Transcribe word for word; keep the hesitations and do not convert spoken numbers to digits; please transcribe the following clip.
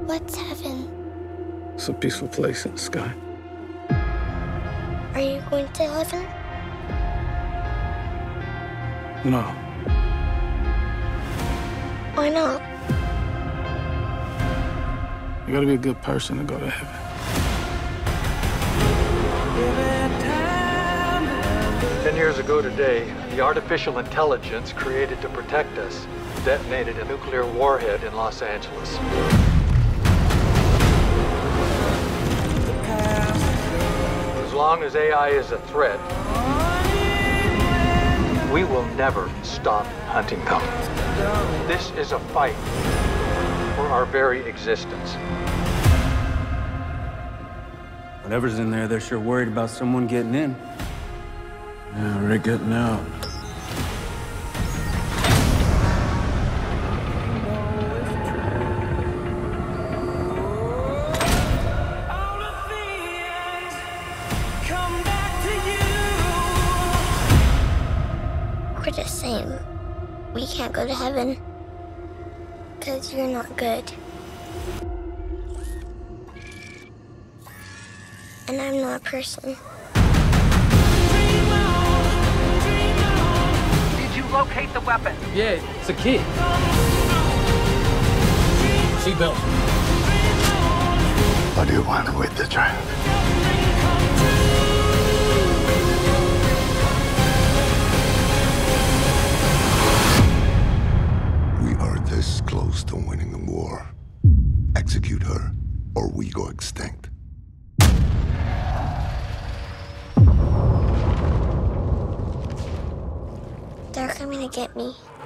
What's heaven? It's a peaceful place in the sky. Are you going to heaven? No. Why not? You gotta be a good person to go to heaven. Ten years ago today, the artificial intelligence created to protect us detonated a nuclear warhead in Los Angeles. As long as A I is a threat, we will never stop hunting them. This is a fight for our very existence. Whatever's in there, they're sure worried about someone getting in. Yeah, we're getting out. We're the same. We can't go to heaven because you're not good. And I'm not a person. Did you locate the weapon? Yeah, it's a kid. Seatbelt. What do you want with the child? We are this close to winning the war. Execute her, or we go extinct. They're coming to get me.